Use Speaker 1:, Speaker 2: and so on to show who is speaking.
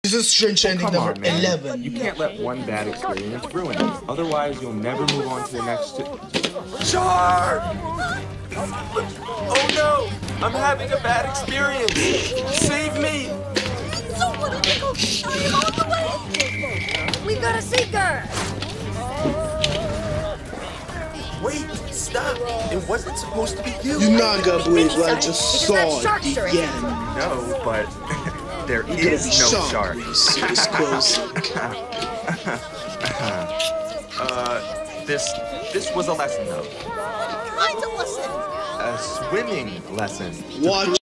Speaker 1: This is strange ending
Speaker 2: Come
Speaker 1: number
Speaker 2: on, man.
Speaker 1: 11.
Speaker 2: You can't let one bad experience ruin it. Otherwise, you'll never move on to the next. Shark! Oh no! I'm having a bad experience! Save me!
Speaker 3: So what did you go shine all the way? We got a seeker!
Speaker 2: Wait, stop! It wasn't supposed to be you!
Speaker 1: You're not gonna believe what I just saw again.
Speaker 2: No, but there is no shark.
Speaker 1: It's close.
Speaker 2: This was a lesson, though.
Speaker 3: What kind of lesson?
Speaker 2: A swimming lesson.
Speaker 1: Watch